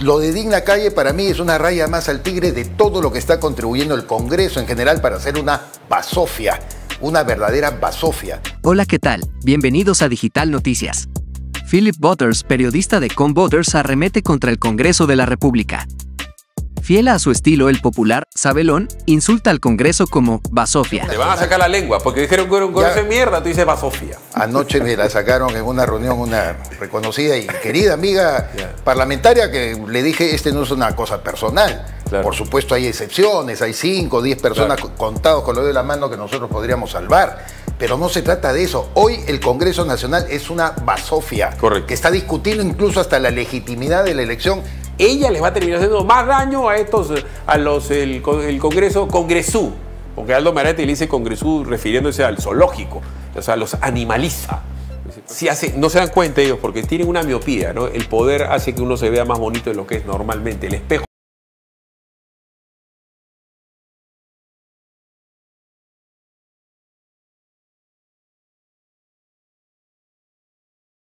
lo de Digna Calle para mí es una raya más al tigre de todo lo que está contribuyendo el Congreso en general para hacer una basofia, una verdadera basofia. Hola, ¿qué tal? Bienvenidos a Digital Noticias. Philip Butters, periodista de ComVoters, arremete contra el Congreso de la República. Fiel a su estilo, el popular Sabelón insulta al Congreso como basofia. Te van a sacar la lengua, porque dijeron que era un Congreso de mierda, tú dices basofia. Anoche me la sacaron en una reunión una reconocida y querida amiga parlamentaria que le dije, no es una cosa personal. Claro. Por supuesto hay excepciones, hay 5 o 10 personas contados con lo de la mano que nosotros podríamos salvar. Pero no se trata de eso. Hoy el Congreso Nacional es una basofia. Correcto. Que está discutiendo incluso hasta la legitimidad de la elección. Ella les va a terminar haciendo más daño a estos, el Congreso Congresú, porque Aldo Marate le dice Congresú refiriéndose al zoológico, o sea, los animaliza. No se dan cuenta ellos porque tienen una miopía, ¿no? El poder hace que uno se vea más bonito de lo que es normalmente, el espejo.